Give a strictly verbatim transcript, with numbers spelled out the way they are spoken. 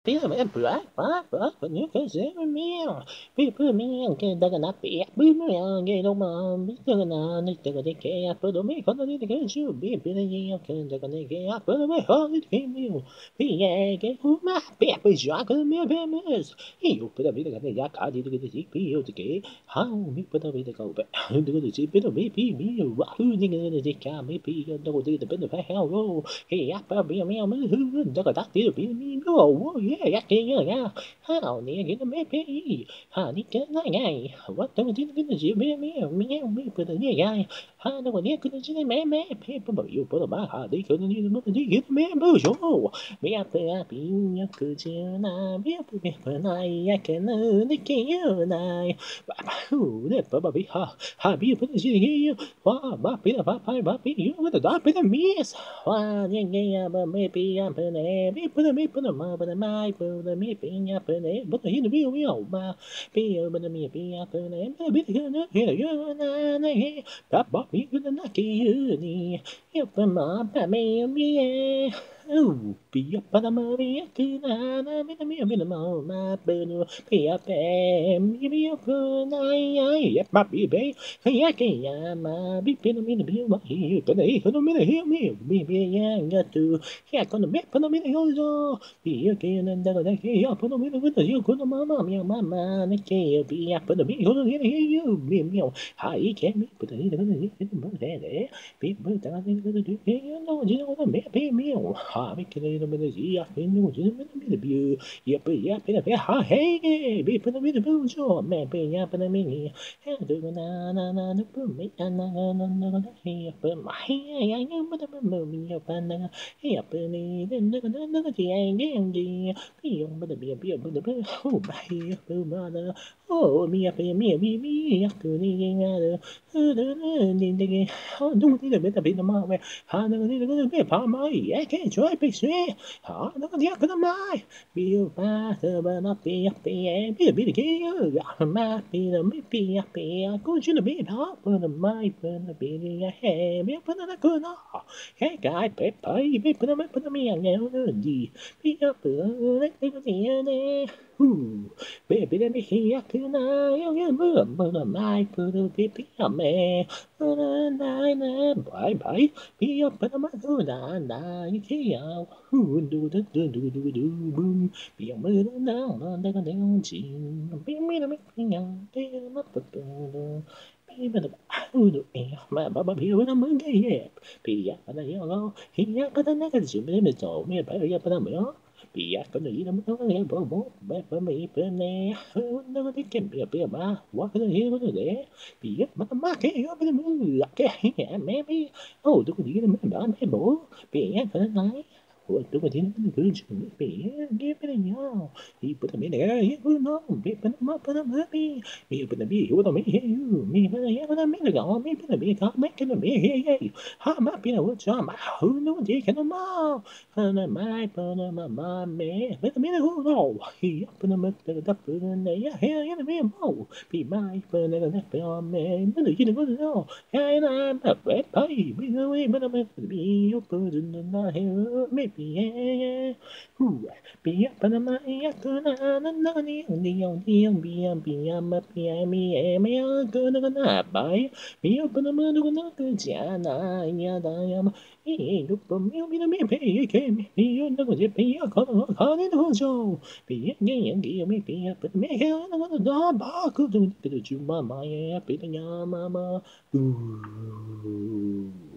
People me black, black, black, but you can say me. People me and get the gonna be. People me and get on my Mister Gana, Mister Gay, I put on me, because I can shoot. People me and the gonna get up, put away all it came you. Be a gay who my paper jack and me a famous. He put a bit of a yak, I did get the C P O to gay. How me put a bit of go back. Do the C P O, maybe me, who didn't the car, maybe you know the bit of a hell. Hey, I probably a man who got that little bit of me. Oh, yeah, I can't get how near get a maybe. Honey, can I guy? What don't you get the me, me, me, me, put a near guy? How do I couldn't see the man, man, paper, but you put a back, how they couldn't use the get man, bush. Oh, me up the happy, you could you now, me up the paper, I can know the king, you and I. Who, that probably ha, have you put the city here? Why, Bappy, the Papa, Bappy, you with the dark with the miss. Why, yeah, but maybe I'm putting a me put a me put a ma, but a my put a me ping up in it, but the hidden wheel, wheel, ma, be over the me, be up in it, a bit good, here, you and I, that Bappy with the lucky uni, you put my baby, me. Oh, be up on a movie, a good and a me a minimum, my boo, be up and be up good, I, my baby, I can't, my big pin in the bill, but he could a minute hear me, maybe young got to, here come the map on a minute also, be again and the key up on a minute with you, good mamma, me, mamma, the key, be up on the bill, hear you, me, me, I can't put it in the mood there, people down in the do, you know, you know, the maybe meal. I can a little bit of tea, I can do a bit of you. Yep, yep, yep, hey, be put a bit of booze, or maybe yap and a mini. And do na na na na boom, me and na na na na hey, but my hey, I am but a movie up and na hey, up and then na na na the ain't the be on but a be a be a but a oh, my mother. Oh, me up and me, me, me, up to the other. Oh, don't need a bit of bit of my way. I don't need a bit of my I can't try to say. I don't need a bit of my. Be you better, but not be a be a bit of gay. I might be the maybe a be a good you be half of the my pen a bit a hair. Be up on a good. Hey, guy, pepper, be put them up on me and now. Be up, let me see it. Ooh, baby, let me hear tonight. You move, but my put a bit of me. Bye bye. Be up at my good and I can't. Who do the do do do do boom. Be a mother now on the down chin. Be me the making out there, not the door. Be but the who do my baba be with a monkey. Be up at the yellow. He up at the negative. Be told me about up at the mill. Be up at the little bubble. But me, but me. Who never can be a beer bar. Walk in the hill today. Be up at the market up in the moon. Okay, maybe. Oh, look at the man, maybe. Be up at the night. What do we do with the good? Be give it a yaw. He put them in there. He will know. Be put them up on a movie. Me put the bee. Who don't hear you? Me put a yaw with a minute ago. Me put a bee. Can't make it a bee. Hey, hey. How my pin a wood charm? Who knows? They can a mile. And a my put a my man. Let a minute who know. He up in the muck to the duck in the yeah. Here in the real bow. Be my put a left on man. But you don't know. And I'm a red pie. Be away, but I'm a bee. You put in the night. Maybe. Yeah, who be up on my yakuna and nani on the old young be a be a mappy a me a me a good gonna buy be up on the mother gonna go jana yada yam e look for me be the me pay came you know the pay a call on it was so be a gay and give me pay up at me and I'm gonna dog back to the juma my happy mama. Ooh.